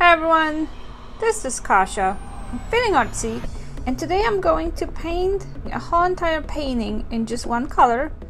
Hi everyone, this is Kasha. I'm feeling artsy, and today I'm going to paint a whole entire painting in just one color,